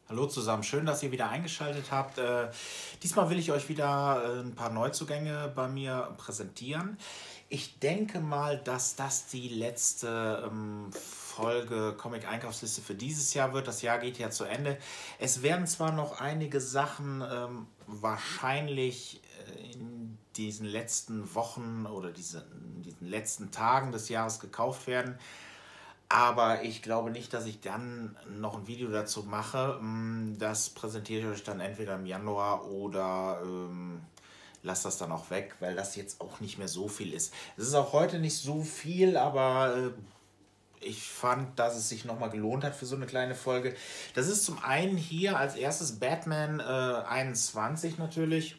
Hallo zusammen, schön, dass ihr wieder eingeschaltet habt. Diesmal will ich euch wieder ein paar Neuzugänge bei mir präsentieren. Ich denke mal, dass das die letzte Folge Comic-Einkaufsliste für dieses Jahr wird. Das Jahr geht ja zu Ende. Es werden zwar noch einige Sachen wahrscheinlich in diesen letzten Wochen oder diesen letzten Tagen des Jahres gekauft werden. Aber ich glaube nicht, dass ich dann noch ein Video dazu mache. Das präsentiere ich euch dann entweder im Januar oder lasst das dann auch weg, weil das jetzt auch nicht mehr so viel ist. Es ist auch heute nicht so viel, aber ich fand, dass es sich nochmal gelohnt hat für so eine kleine Folge. Das ist zum einen hier als erstes Batman 21 natürlich.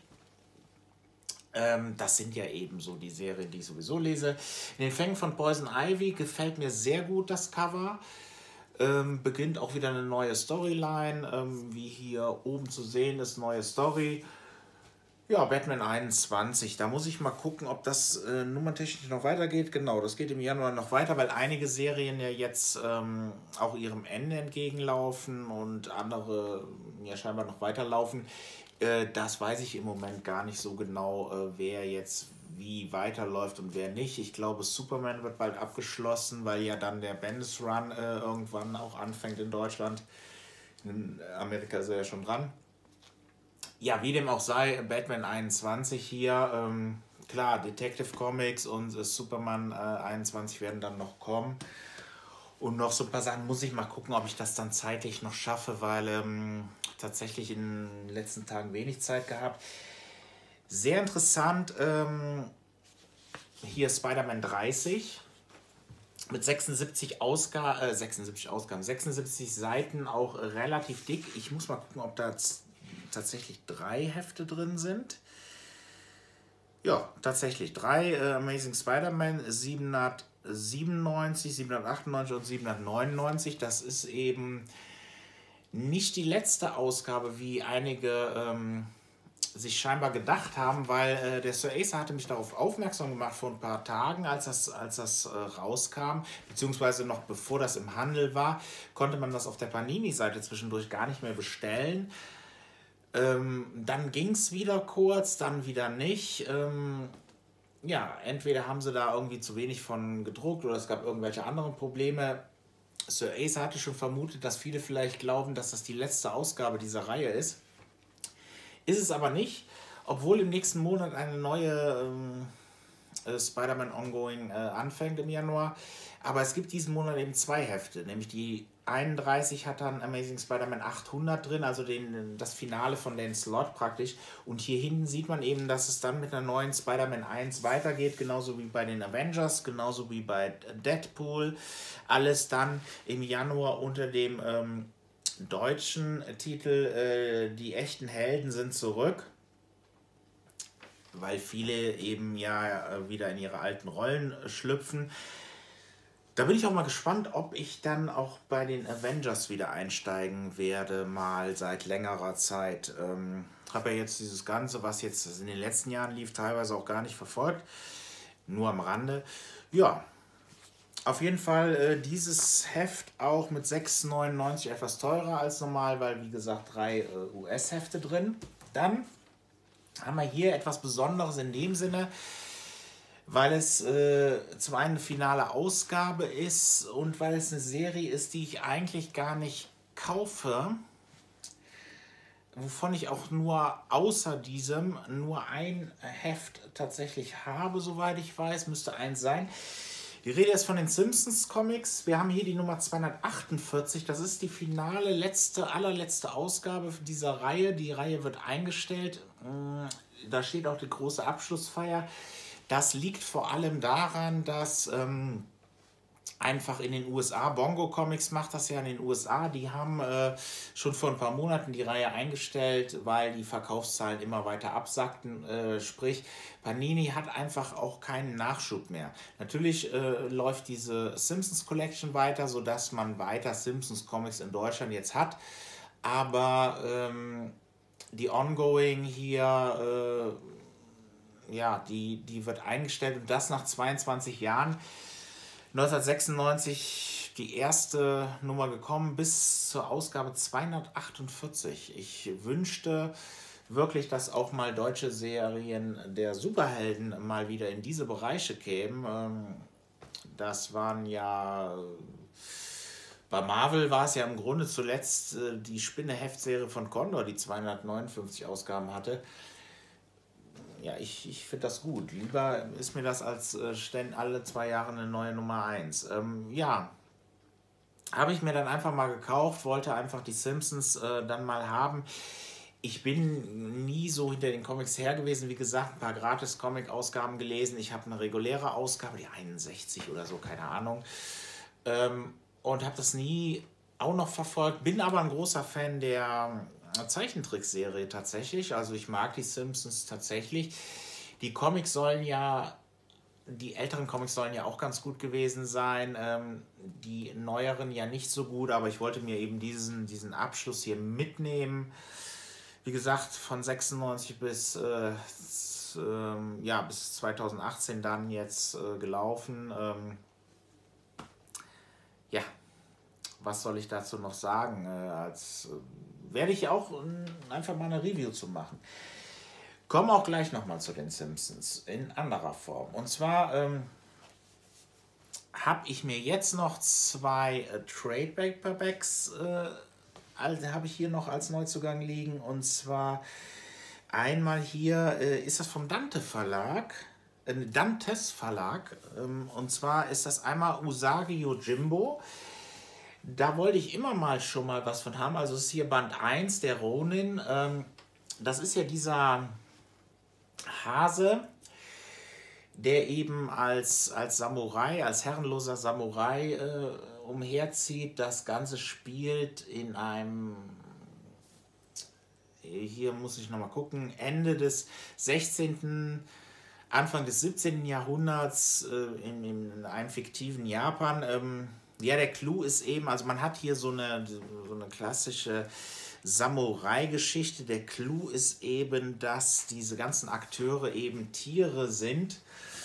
Das sind ja eben so die Serien, die ich sowieso lese. In den Fängen von Poison Ivy gefällt mir sehr gut das Cover. Beginnt auch wieder eine neue Storyline. Wie hier oben zu sehen ist, neue Story. Ja, Batman 21. Da muss ich mal gucken, ob das nummerntechnisch noch weitergeht. Genau, das geht im Januar noch weiter, weil einige Serien ja jetzt auch ihrem Ende entgegenlaufen und andere ja scheinbar noch weiterlaufen. Das weiß ich im Moment gar nicht so genau, wer jetzt wie weiterläuft und wer nicht. Ich glaube, Superman wird bald abgeschlossen, weil ja dann der Bendis Run irgendwann auch anfängt in Deutschland. In Amerika ist er ja schon dran. Ja, wie dem auch sei, Batman 21 hier. Klar, Detective Comics und Superman 21 werden dann noch kommen. Und noch so ein paar Sachen muss ich mal gucken, ob ich das dann zeitlich noch schaffe, weil tatsächlich in den letzten Tagen wenig Zeit gehabt. Sehr interessant, hier Spider-Man 30 mit 76 Ausgaben, 76 Seiten, auch relativ dick. Ich muss mal gucken, ob da tatsächlich 3 Hefte drin sind. Ja, tatsächlich 3 Amazing Spider-Man, 797, 798 und 799. Das ist eben nicht die letzte Ausgabe, wie einige sich scheinbar gedacht haben, weil der Sir Acer hatte mich darauf aufmerksam gemacht vor ein paar Tagen, als das rauskam, beziehungsweise noch bevor das im Handel war, konnte man das auf der Panini-Seite zwischendurch gar nicht mehr bestellen. Dann ging es wieder kurz, dann wieder nicht. Ja, entweder haben sie da irgendwie zu wenig von gedruckt oder es gab irgendwelche anderen Probleme. Sir Acer hatte schon vermutet, dass viele vielleicht glauben, dass das die letzte Ausgabe dieser Reihe ist. Ist es aber nicht, obwohl im nächsten Monat eine neue Spider-Man Ongoing anfängt im Januar. Aber es gibt diesen Monat eben 2 Hefte, nämlich die 31 hat dann Amazing Spider-Man 800 drin, also das Finale von Dan Slott praktisch. Und hier hinten sieht man eben, dass es dann mit einer neuen Spider-Man 1 weitergeht, genauso wie bei den Avengers, genauso wie bei Deadpool. Alles dann im Januar unter dem deutschen Titel Die echten Helden sind zurück, weil viele eben ja wieder in ihre alten Rollen schlüpfen. Da bin ich auch mal gespannt, ob ich dann auch bei den Avengers wieder einsteigen werde, mal seit längerer Zeit. Habe ja jetzt dieses Ganze, was jetzt in den letzten Jahren lief, teilweise auch gar nicht verfolgt, nur am Rande. Ja, auf jeden Fall dieses Heft auch mit 6,99 etwas teurer als normal, weil wie gesagt 3 US-Hefte drin. Dann haben wir hier etwas Besonderes in dem Sinne, weil es zum einen eine finale Ausgabe ist und weil es eine Serie ist, die ich eigentlich gar nicht kaufe, wovon ich auch nur außer diesem nur ein Heft tatsächlich habe, soweit ich weiß, müsste eins sein. Die Rede ist von den Simpsons Comics. Wir haben hier die Nummer 248. Das ist die finale, allerletzte Ausgabe dieser Reihe. Die Reihe wird eingestellt. Da steht auch die große Abschlussfeier. Das liegt vor allem daran, dass einfach in den USA, Bongo Comics macht das ja in den USA, die haben schon vor ein paar Monaten die Reihe eingestellt, weil die Verkaufszahlen immer weiter absackten. Sprich, Panini hat einfach auch keinen Nachschub mehr. Natürlich läuft diese Simpsons Collection weiter, sodass man weiter Simpsons Comics in Deutschland jetzt hat, aber die Ongoing hier, ja, die wird eingestellt und das nach 22 Jahren. 1996 die erste Nummer gekommen bis zur Ausgabe 248. Ich wünschte wirklich, dass auch mal deutsche Serien der Superhelden mal wieder in diese Bereiche kämen. Das waren ja, bei Marvel war es ja im Grunde zuletzt die Spinne-Heftserie von Condor, die 259 Ausgaben hatte. Ja, ich finde das gut. Lieber ist mir das als alle 2 Jahre eine neue Nummer 1. Ja, habe ich mir dann einfach mal gekauft, wollte einfach die Simpsons dann mal haben. Ich bin nie so hinter den Comics her gewesen. Wie gesagt, ein paar Gratis-Comic-Ausgaben gelesen. Ich habe eine reguläre Ausgabe, die 61 oder so, keine Ahnung. Und habe das nie auch noch verfolgt. Bin aber ein großer Fan der Zeichentrickserie tatsächlich. Also ich mag die Simpsons tatsächlich. Die Comics sollen ja, die älteren Comics sollen ja auch ganz gut gewesen sein. Die neueren ja nicht so gut, aber ich wollte mir eben diesen Abschluss hier mitnehmen. Wie gesagt, von 96 bis 2018 dann jetzt gelaufen. Ja, was soll ich dazu noch sagen? Werde ich auch einfach mal eine Review zu machen. Kommen auch gleich nochmal zu den Simpsons in anderer Form. Und zwar habe ich mir jetzt noch 2 Trade Paperbacks habe ich hier noch als Neuzugang liegen. Und zwar einmal hier ist das vom Dantes Verlag. Und zwar ist das einmal Usagi Yojimbo. Da wollte ich immer mal schon mal was von haben. Also es ist hier Band 1, der Ronin. Das ist ja dieser Hase, der eben als Samurai, als herrenloser Samurai umherzieht. Das Ganze spielt in einem, hier muss ich nochmal gucken, Ende des 16., Anfang des 17. Jahrhunderts in einem fiktiven Japan. Ja, der Clou ist eben, also man hat hier so eine klassische Samurai-Geschichte. Der Clou ist eben, dass diese ganzen Akteure eben Tiere sind,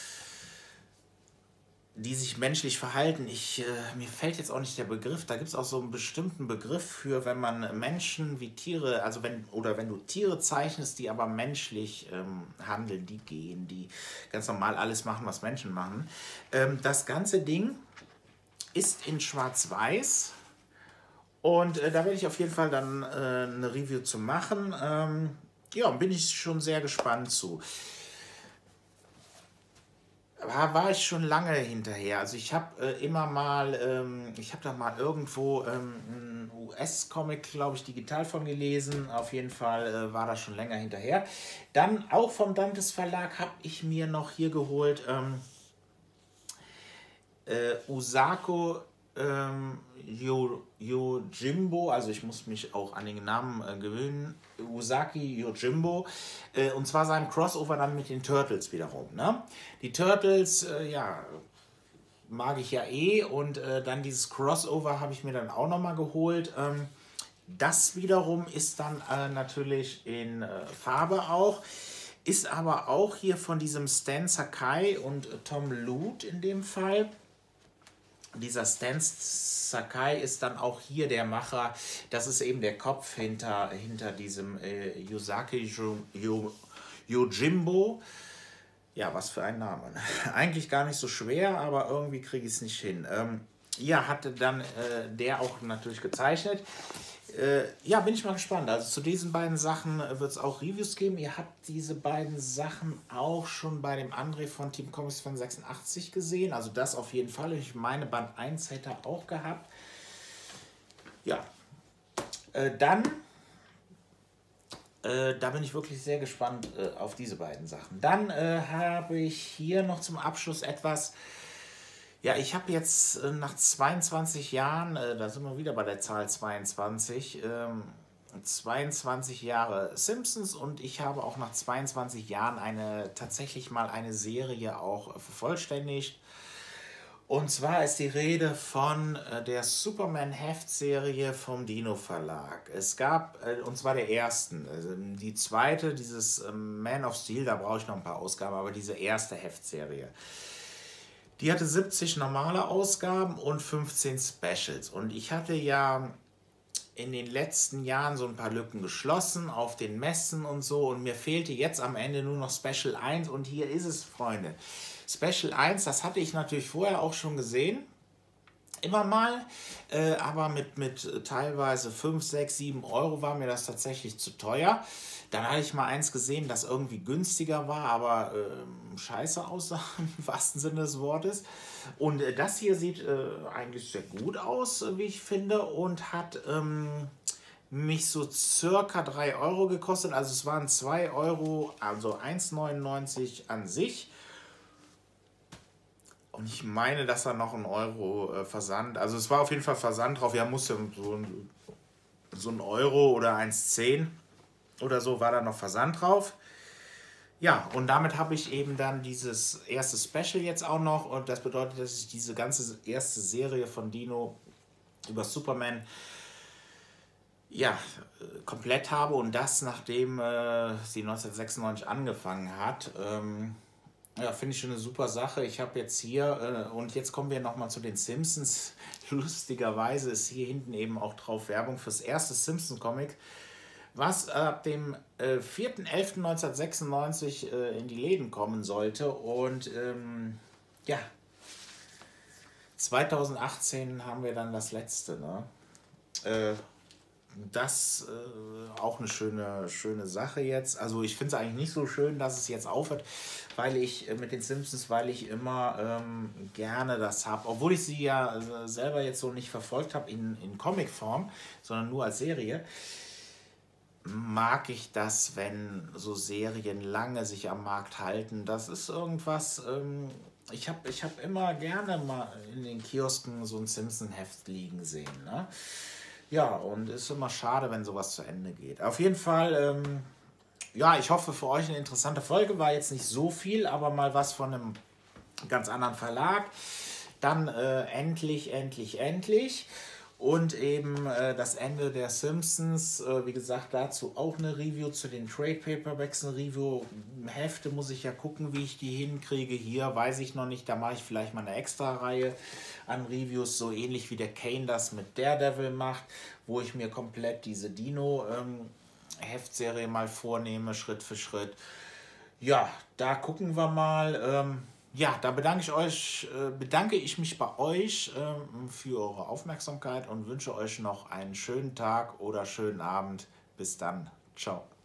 die sich menschlich verhalten. Mir fällt jetzt auch nicht der Begriff, da gibt es auch so einen bestimmten Begriff für, wenn man Menschen wie Tiere, also wenn du Tiere zeichnest, die aber menschlich handeln, die gehen, die ganz normal alles machen, was Menschen machen. Das ganze Ding ist in Schwarz-Weiß und da werde ich auf jeden Fall dann eine Review zu machen. Ja, bin ich schon sehr gespannt zu. War ich schon lange hinterher. Also ich habe immer mal, ich habe da mal irgendwo einen US-Comic, glaube ich, digital von gelesen. Auf jeden Fall war das schon länger hinterher. Dann auch vom Dantes Verlag habe ich mir noch hier geholt Usako Yojimbo, also ich muss mich auch an den Namen gewöhnen, Usagi Yojimbo, und zwar seinem Crossover dann mit den Turtles wiederum. Ne? Die Turtles, ja, mag ich ja eh, und dann dieses Crossover habe ich mir dann auch nochmal geholt. Das wiederum ist dann natürlich in Farbe auch, ist aber auch hier von diesem Stan Sakai und Tom Lute in dem Fall. Dieser Stan Sakai ist dann auch hier der Macher. Das ist eben der Kopf hinter diesem Usagi Yojimbo. Ja, was für ein Name. Eigentlich gar nicht so schwer, aber irgendwie kriege ich es nicht hin. Ja, hatte dann der auch natürlich gezeichnet. Ja, bin ich mal gespannt. Also zu diesen beiden Sachen wird es auch Reviews geben. Ihr habt diese beiden Sachen auch schon bei dem André von Team Comics von 86 gesehen. Also das auf jeden Fall. Ich meine, Band 1 hätte er auch gehabt. Ja, dann, da bin ich wirklich sehr gespannt auf diese beiden Sachen. Dann habe ich hier noch zum Abschluss etwas. Ja, ich habe jetzt nach 22 Jahren, da sind wir wieder bei der Zahl 22, 22 Jahre Simpsons, und ich habe auch nach 22 Jahren tatsächlich mal eine Serie auch vervollständigt. Und zwar ist die Rede von der Superman-Heftserie vom Dino Verlag. Es gab, und zwar der ersten, die zweite, dieses Man of Steel, da brauche ich noch ein paar Ausgaben, aber diese erste Heftserie. Die hatte 70 normale Ausgaben und 15 Specials. Und ich hatte ja in den letzten Jahren so ein paar Lücken geschlossen auf den Messen und so. Und mir fehlte jetzt am Ende nur noch Special 1. Und hier ist es, Freunde. Special 1, das hatte ich natürlich vorher auch schon gesehen. Immer mal, aber mit teilweise 5, 6, 7 Euro war mir das tatsächlich zu teuer. Dann hatte ich mal eins gesehen, das irgendwie günstiger war, aber scheiße aussah, im wahrsten Sinne des Wortes. Und das hier sieht eigentlich sehr gut aus, wie ich finde, und hat mich so circa 3 Euro gekostet. Also es waren 2 Euro, also 1,99 an sich. Und ich meine, dass da noch ein Euro Versand, also es war auf jeden Fall Versand drauf, ja, musste so ein Euro oder 1,10 oder so war da noch Versand drauf. Ja, und damit habe ich eben dann dieses erste Special jetzt auch noch und das bedeutet, dass ich diese ganze erste Serie von Dino über Superman ja, komplett habe und das nachdem sie 1996 angefangen hat. Ja, finde ich schon eine super Sache. Ich habe jetzt hier, und jetzt kommen wir nochmal zu den Simpsons. Lustigerweise ist hier hinten eben auch drauf Werbung fürs erste Simpson-Comic, was ab dem 4.11.1996 in die Läden kommen sollte. Und ja, 2018 haben wir dann das letzte. Ne? Das auch eine schöne Sache jetzt. Also ich finde es eigentlich nicht so schön, dass es jetzt aufhört, weil ich mit den Simpsons, weil ich immer gerne das habe, obwohl ich sie ja selber jetzt so nicht verfolgt habe in Comicform, sondern nur als Serie, mag ich das, wenn so Serien lange sich am Markt halten. Das ist irgendwas, ich hab immer gerne mal in den Kiosken so ein Simpson-Heft liegen sehen, ne? Ja, und ist immer schade, wenn sowas zu Ende geht. Auf jeden Fall, ja, ich hoffe für euch eine interessante Folge. War jetzt nicht so viel, aber mal was von einem ganz anderen Verlag. Dann endlich. Und eben das Ende der Simpsons. Wie gesagt, dazu auch eine Review. Zu den Trade Paperbacks eine Review. Hefte muss ich ja gucken, wie ich die hinkriege. Hier weiß ich noch nicht. Da mache ich vielleicht mal eine extra Reihe an Reviews. So ähnlich wie der Kane das mit Daredevil macht. Wo ich mir komplett diese Dino-Heftserie mal vornehme, Schritt für Schritt. Ja, da gucken wir mal. Ja, da bedanke ich mich bei euch für eure Aufmerksamkeit und wünsche euch noch einen schönen Tag oder schönen Abend. Bis dann. Ciao.